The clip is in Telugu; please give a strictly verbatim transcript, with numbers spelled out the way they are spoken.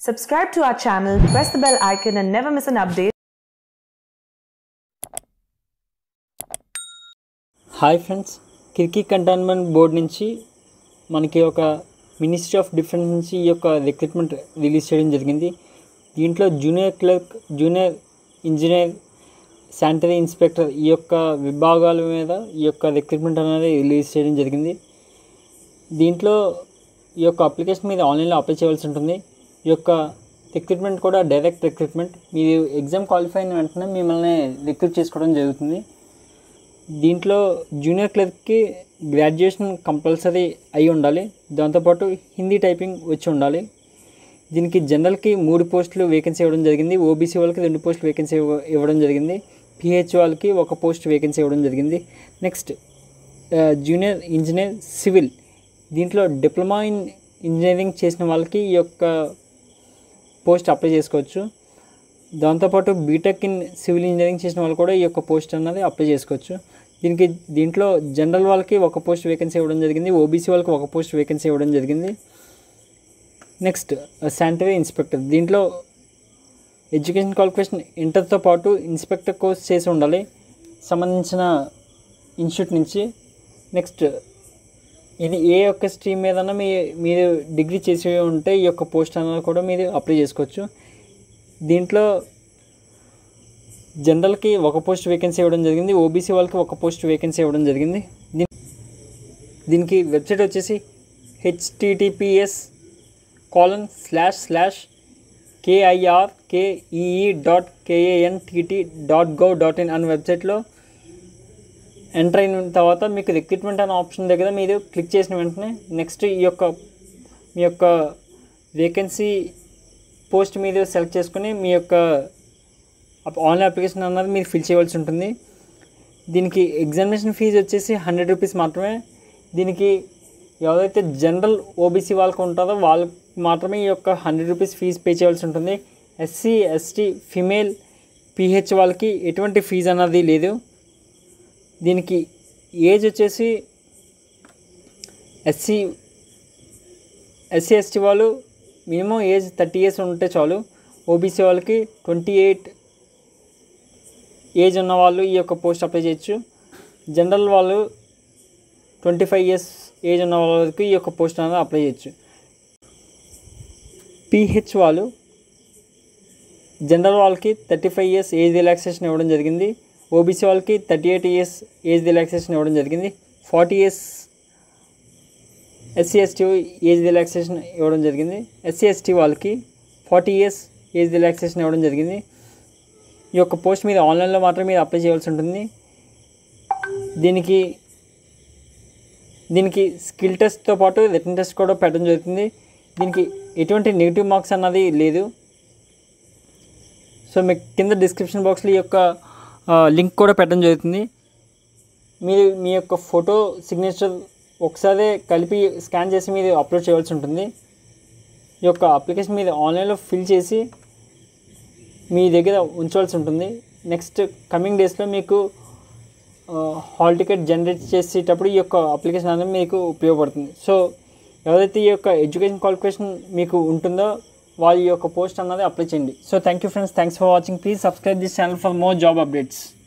Subscribe to our channel, press the bell icon and never miss an update. Hi friends, Kirkee cantonment board నుంచి మనకి ఒక మినిస్ట్రీ ఆఫ్ డిఫెన్స్ నుంచి ఈ యొక్క రిక్రూట్మెంట్ రిలీజ్ చేయడం జరిగింది. దీంట్లో junior clerk, junior engineer, sanitary inspector ఈ యొక్క విభాగాల మీద ఈ యొక్క రిక్రూట్మెంట్ అనేది రిలీజ్ చేయడం జరిగింది. దీంట్లో ఈ యొక్క అప్లికేషన్ మీద ఆన్లైన్లో అప్లై చేయాల్సి ఉంటుంది. ఈ యొక్క రిక్రూట్మెంట్ కూడా డైరెక్ట్ రిక్రూట్మెంట్. మీరు ఎగ్జామ్ క్వాలిఫై అయిన వెంటనే మిమ్మల్ని రిక్రూట్ చేసుకోవడం జరుగుతుంది. దీంట్లో జూనియర్ క్లర్క్కి గ్రాడ్యుయేషన్ కంపల్సరీ అయి ఉండాలి. దాంతోపాటు హిందీ టైపింగ్ వచ్చి ఉండాలి. దీనికి జనరల్కి మూడు పోస్టులు వేకెన్సీ ఇవ్వడం జరిగింది. ఓబీసీ వాళ్ళకి రెండు పోస్టులు వేకెన్సీ ఇవ్వడం జరిగింది. పిహెచ్ వాళ్ళకి ఒక పోస్ట్ వేకెన్సీ ఇవ్వడం జరిగింది. నెక్స్ట్ జూనియర్ ఇంజనీర్ సివిల్, దీంట్లో డిప్లొమా ఇన్ ఇంజనీరింగ్ చేసిన వాళ్ళకి ఈ యొక్క పోస్ట్ అప్లై చేసుకోవచ్చు. దాంతోపాటు బీటెక్ ఇన్ సివిల్ ఇంజనీరింగ్ చేసిన వాళ్ళు కూడా ఈ యొక్క పోస్ట్ అన్నది అప్లై చేసుకోవచ్చు. దీనికి దీంట్లో జనరల్ వాళ్ళకి ఒక పోస్ట్ వేకెన్సీ ఇవ్వడం జరిగింది. ఓబీసీ వాళ్ళకి ఒక పోస్ట్ వేకెన్సీ ఇవ్వడం జరిగింది. నెక్స్ట్ శానిటరీ ఇన్స్పెక్టర్, దీంట్లో ఎడ్యుకేషన్ క్వాలిఫికేషన్ ఇంటర్తో పాటు ఇన్స్పెక్టర్ కోర్స్ చేసి ఉండాలి సంబంధించిన ఇన్స్టిట్యూట్ నుంచి. నెక్స్ట్ ఇది ఏ యొక్క స్ట్రీమ్ మీదన్నా మీ మీరు డిగ్రీ చేసి ఉంటే ఈ యొక్క పోస్ట్ అన్నది కూడా మీరు అప్లై చేసుకోవచ్చు. దీంట్లో జనరల్కి ఒక పోస్ట్ వేకెన్సీ ఇవ్వడం జరిగింది. ఓబీసీ వాళ్ళకి ఒక పోస్ట్ వేకెన్సీ ఇవ్వడం జరిగింది. దీనికి వెబ్సైట్ వచ్చేసి HTTPS colon slash slash KIR KEE dot KANTT dot gov dot in అనే వెబ్సైట్లో ఎంటర్ అయిన తర్వాత మీకు రిక్రూట్మెంట్ అనే ఆప్షన్ దగ్గర మీరు క్లిక్ చేసిన వెంటనే నెక్స్ట్ ఈ యొక్క మీ యొక్క వేకెన్సీ పోస్ట్ మీరు సెలెక్ట్ చేసుకుని మీ యొక్క ఆన్లైన్ అప్లికేషన్ అన్నది మీరు ఫిల్ చేయవలసి ఉంటుంది. దీనికి ఎగ్జామినేషన్ ఫీజు వచ్చేసి హండ్రెడ్ రూపీస్ మాత్రమే. దీనికి ఎవరైతే జనరల్ ఓబీసీ వాళ్ళకు ఉంటుందో వాళ్ళకి మాత్రమే ఈ యొక్క హండ్రెడ్ రూపీస్ ఫీజు పే చేయాల్సి ఉంటుంది. ఎస్సీ ఎస్టీ ఫిమేల్ పిహెచ్ వాళ్ళకి ఎటువంటి ఫీజు అన్నది లేదు. దీనికి ఏజ్ వచ్చేసి ఎస్సీ ఎస్సీ ఎస్టీ వాళ్ళు మినిమం ఏజ్ థర్టీ ఇయర్స్ ఉంటే చాలు. ఓబీసీ వాళ్ళకి ట్వంటీ ఎయిట్ ఏజ్ ఉన్న వాళ్ళు ఈ యొక్క పోస్ట్ అప్లై చేయొచ్చు. జనరల్ వాళ్ళు ట్వంటీ ఫైవ్ ఇయర్స్ ఏజ్ ఉన్న వాళ్ళకి ఈ యొక్క పోస్ట్ అనేది అప్లై చేయొచ్చు. పిహెచ్ వాళ్ళు జనరల్ వాళ్ళకి thirty five years age relaxation ఇవ్వడం జరిగింది. ఓబీసీ వాళ్ళకి thirty eight years age relaxation ఇవ్వడం జరిగింది. Forty years SC ST age relaxation ఇవ్వడం జరిగింది. ఎస్సీ ఎస్టీ వాళ్ళకి ఫార్టీ ఇయర్స్ ఏజ్ రిలాక్సేషన్ ఇవ్వడం జరిగింది. ఈ యొక్క పోస్ట్ మీద ఆన్లైన్లో మాత్రమే మీరు అప్లై చేయాల్సి ఉంటుంది. దీనికి దీనికి స్కిల్ టెస్ట్తో పాటు రిటన్ టెస్ట్ కూడా పెట్టడం జరుగుతుంది. దీనికి ఎటువంటి నెగిటివ్ మార్క్స్ అన్నది లేదు. సో మీకు కింద డిస్క్రిప్షన్ బాక్స్లో ఈ యొక్క లింక్ కూడా పెట్టడం జరుగుతుంది. మీరు మీ యొక్క ఫోటో సిగ్నేచర్ ఒకసారి కలిపి స్కాన్ చేసి మీరు అప్లోడ్ చేయవలసి ఉంటుంది. ఈ యొక్క అప్లికేషన్ మీరు ఆన్లైన్లో ఫిల్ చేసి మీ దగ్గర ఉంచవలసి ఉంటుంది. నెక్స్ట్ కమింగ్ డేస్లో మీకు హాల్ టికెట్ జనరేట్ చేసేటప్పుడు ఈ యొక్క అప్లికేషన్ అనేది మీకు ఉపయోగపడుతుంది. సో ఎవరైతే ఈ యొక్క ఎడ్యుకేషన్ క్వాలిఫికేషన్ మీకు ఉంటుందో వాళ్ళ యొక్క పోస్ట్ అన్నది అప్లై చేయండి. So thank you friends, thanks for watching. Please subscribe this channel for more job updates.